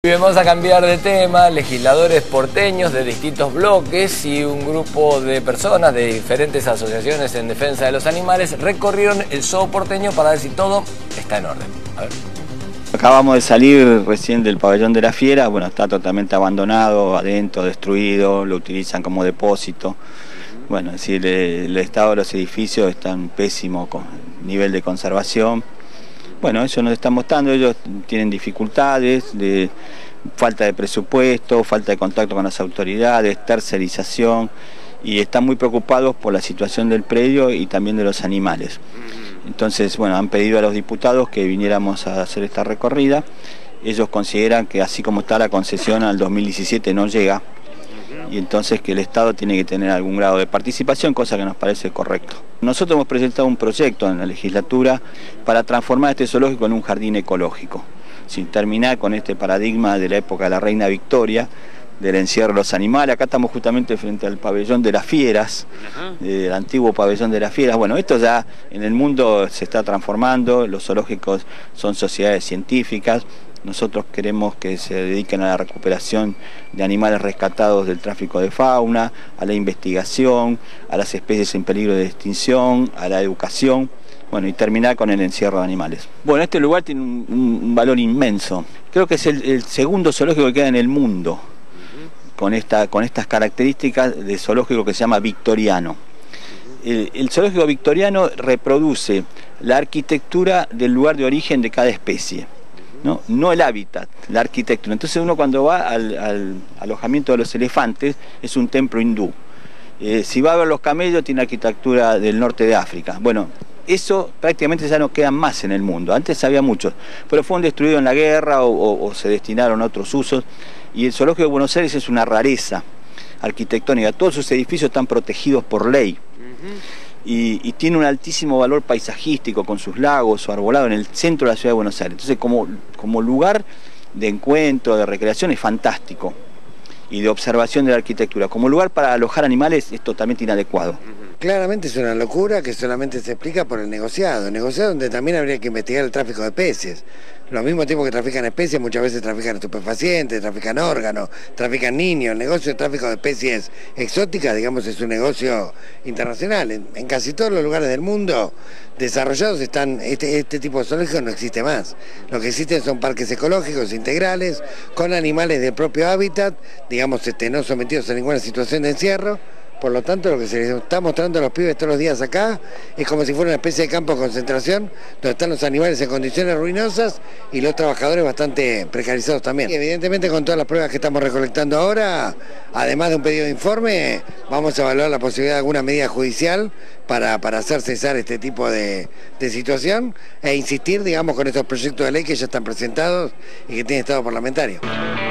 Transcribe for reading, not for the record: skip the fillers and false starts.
Vamos a cambiar de tema. Legisladores porteños de distintos bloques y un grupo de personas de diferentes asociaciones en defensa de los animales recorrieron el zoo porteño para ver si todo está en orden. A ver. Acabamos de salir recién del pabellón de la fiera. Bueno, está totalmente abandonado, adentro, destruido, lo utilizan como depósito. Bueno, es decir, el estado de los edificios está en pésimo nivel de conservación. Bueno, eso nos está mostrando, ellos tienen dificultades, de falta de presupuesto, falta de contacto con las autoridades, tercerización, y están muy preocupados por la situación del predio y también de los animales. Entonces, bueno, han pedido a los diputados que viniéramos a hacer esta recorrida. Ellos consideran que así como está la concesión al 2017 no llega, y entonces que el Estado tiene que tener algún grado de participación, cosa que nos parece correcto. Nosotros hemos presentado un proyecto en la legislatura para transformar este zoológico en un jardín ecológico, sin terminar con este paradigma de la época de la Reina Victoria, del encierro de los animales. Acá estamos justamente frente al pabellón de las fieras, el antiguo pabellón de las fieras. Bueno, esto ya en el mundo se está transformando, los zoológicos son sociedades científicas. Nosotros queremos que se dediquen a la recuperación de animales rescatados del tráfico de fauna, a la investigación, a las especies en peligro de extinción, a la educación, bueno, y terminar con el encierro de animales. Bueno, este lugar tiene un valor inmenso. Creo que es el segundo zoológico que queda en el mundo con estas características de zoológico que se llama victoriano. El zoológico victoriano reproduce la arquitectura del lugar de origen de cada especie. No el hábitat, la arquitectura. Entonces uno cuando va al alojamiento de los elefantes es un templo hindú. Si va a ver los camellos tiene arquitectura del norte de África. Bueno, eso prácticamente ya no quedan más en el mundo. Antes había muchos, pero fueron destruidos en la guerra o se destinaron a otros usos. Y el zoológico de Buenos Aires es una rareza arquitectónica. Todos sus edificios están protegidos por ley. Y tiene un altísimo valor paisajístico con sus lagos, su arbolado en el centro de la ciudad de Buenos Aires. Entonces como lugar de encuentro, de recreación es fantástico, y de observación de la arquitectura. Como lugar para alojar animales es totalmente inadecuado. Claramente es una locura que solamente se explica por el negociado donde también habría que investigar el tráfico de especies. Los mismos tipos que trafican especies muchas veces trafican estupefacientes, trafican órganos, trafican niños. El negocio de tráfico de especies exóticas, digamos, es un negocio internacional. En casi todos los lugares del mundo desarrollados están este tipo de zoológicos no existe más. Lo que existen son parques ecológicos integrales con animales del propio hábitat, digamos, no sometidos a ninguna situación de encierro. Por lo tanto, lo que se les está mostrando a los pibes todos los días acá es como si fuera una especie de campo de concentración donde están los animales en condiciones ruinosas y los trabajadores bastante precarizados también. Y evidentemente, con todas las pruebas que estamos recolectando ahora, además de un pedido de informe, vamos a evaluar la posibilidad de alguna medida judicial para hacer cesar este tipo de situación e insistir, digamos, con estos proyectos de ley que ya están presentados y que tienen estado parlamentario.